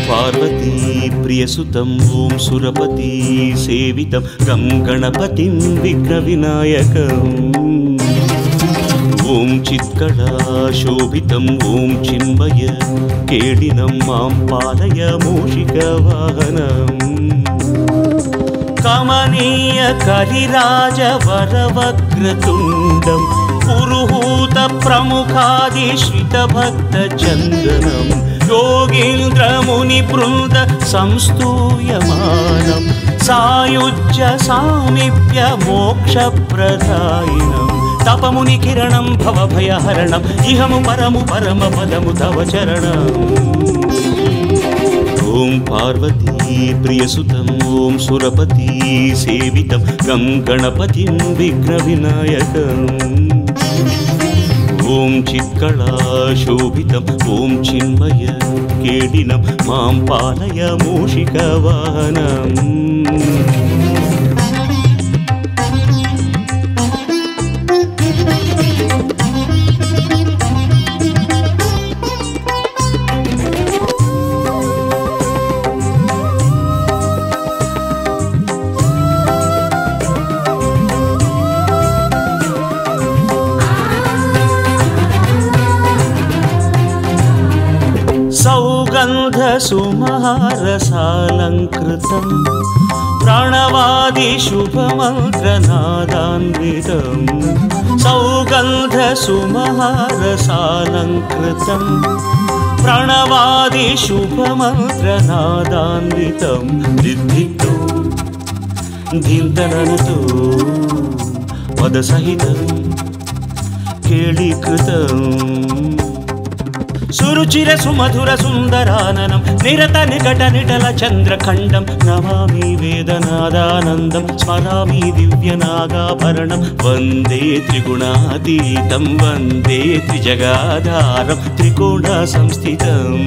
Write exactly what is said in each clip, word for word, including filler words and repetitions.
पार्वती प्रियसुतं ओं सुरपति सेवितं गं गणपतिं विघ्नविनायकम् ओं चित्कला शोभितं ओं चिन्मय केडिनं मां पालय मूषिकवाहनम् कमनीय कलिराज वरवक्रतुण्डं पुरुहूत प्रमुखादिश्रित भक्त चन्दनं योगीन्द्र मुनिवृन्द संस्तूयमानं सायुज्य सामीप्य मोक्षप्रदायिनं तपमुनि किरणं भवभयहरणं इहमु परमु परम पदमु तव चरणम् ओं पार्वती प्रियसुतं ओं सुरपति सेवितं गं गणपतिं विघ्नविनायकम् ओं चित्कला शोभितं ओं चिन्मय केडिनं मां पालय मूषिकवाहनम् सौगन्धसुमहारसालङ्कृतं प्रणवादिशुभमन्त्रनादान्वितं सौगन्धसुमहारसालङ्कृतं प्रणवादिशुभमन्त्रनादान्वितं दिद्धितो धिन्तननतो पदसहितं केळीकृतम् सुरुचिर सुमधुर सुंदराननं निरत निकट निटल चंद्रखंडं नमामि वेदनादानंदं स्मरामि दिव्यनागाभरणं वंदे त्रिगुणातीतं वंदे त्रिजगाधारं त्रिकोणसंस्थितम्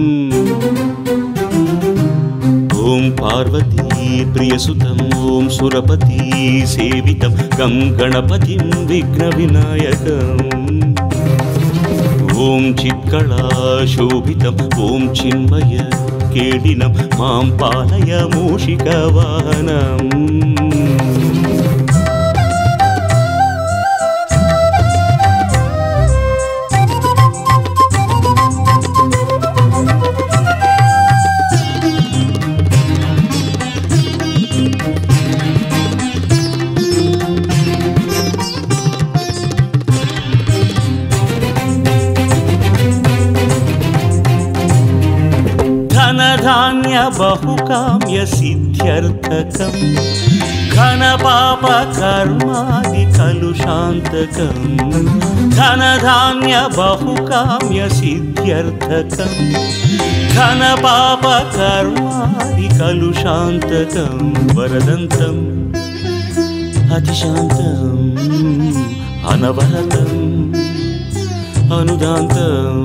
ओं पार्वती प्रियसुतं ओं सुरपति सेवितं गं गणपतिं विघ्नविनायकम् ओं चित्कला शोभितं ओं चिन्मय केडिनं मां पालय मूषिकवाहनम् धनधान्य बहुकाम्य सिद्ध्यर्थकं घनपाप कर्मादि कलुषान्तकं धनधान्य बहुकाम्य सिद्ध्यर्थकं घनपाप कर्मादि कलुषान्तकं वरदन्तम् अतिशान्तम् अनवरतम् अनुदान्तम्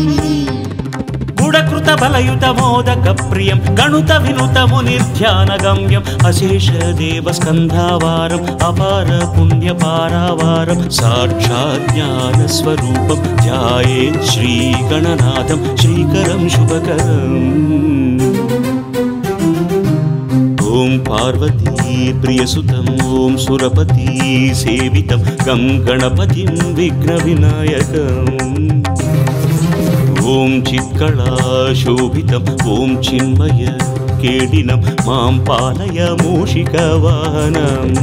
गुडकृत बलयुत मोदक प्रियं गणुत विनुत मुनिर्ध्यानगम्यं अशेष देव स्कन्धावारं अपार पुण्य पारावारं साक्षात् ज्ञान स्वरूपं ध्यायेत् श्री गणनाथं श्रीकरं शुभकरम् ओं पार्वती प्रियसुतं ओं सुरपति सेवितं गं गणपतिं विघ्नविनायकम् ओं चित्कला शोभितं ओं चिन्मय केडिनं मां पालय मूषिकवाहनम्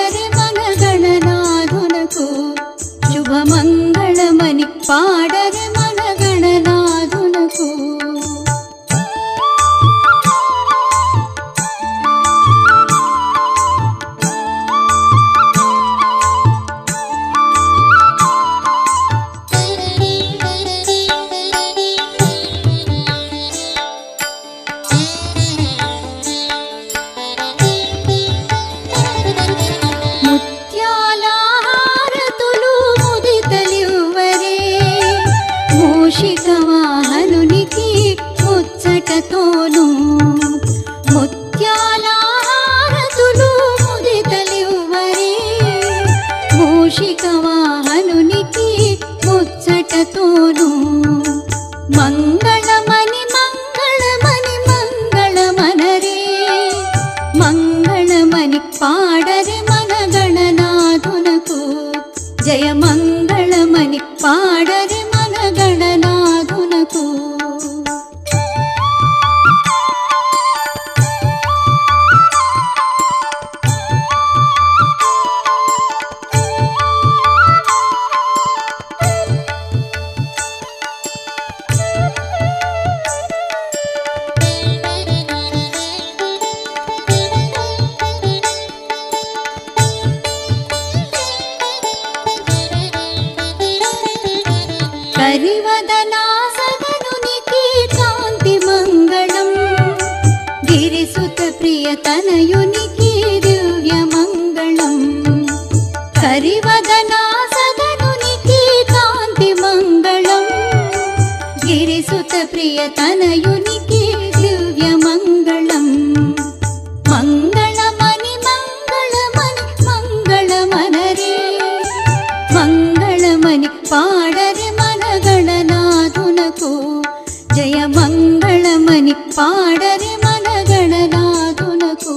शुभमंगलमणि पाडरे మూషిక వాహనునికి ముచ్చటతోను ముత్యాల హారతులు ముదితలివ్వరే మూషిక వాహనునికి ముచ్చటతోను మంగళమని మంగళమని మంగళమనరే మంగళమని పాడరే మన గణనాథునకు జయ మంగళమని పాడరే మన గణనాథునకు కరివదనాసగనునికి కాంతి మంగళం గిరిసుత ప్రియతనయునికి దివ్య మంగళం కరివదనాసగనునికి కాంతి మంగళం గిరిసుత ప్రియతనయునికి దివ్య మంగళం మంగళమని మంగళమని మంగళమనరే మంగళమని పాడరే మన గణనాథునకు జయ మంగళమని పాడరే మన గణనాథునకు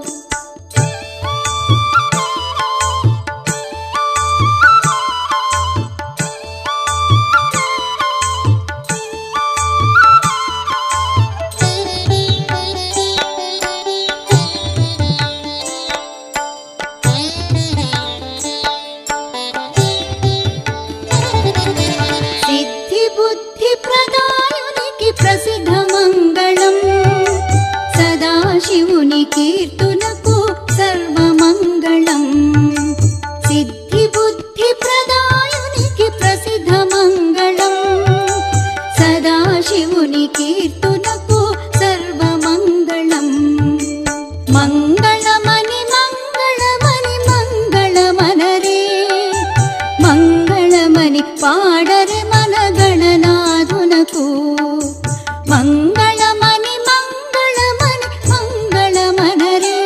ప్రదాయునికి ప్రసిద్ధ మంగళం సదాశివుని కీర్తునకు సర్వమంగళం సిద్ధి బుద్ధి ప్రదాయునికి ప్రసిద్ధ మంగళం సదాశివుని కీర్తునకు సర్వమంగళం మంగళమని మంగళమని మంగళమనరే మంగళమని పాడరే మన గణనాథునకు మంగళమని మంగళమని మంగళమనరే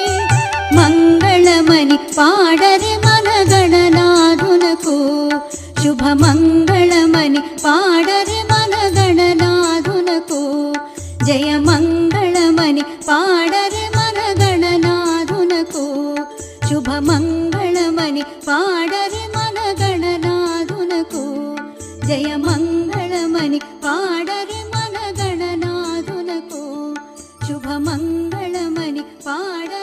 మంగళమని పాడరే మన గణనాథునకు శుభ మంగళమని పాడరే మన గణనాథునకు జయ మంగళమని పాడరే మన గణనాథునకు శుభ మంగళమని పాడరే మన గణనాథునకు జయ మంగళమని పాడరే మన గణనాథునకు శుభ మంగళమని పాడ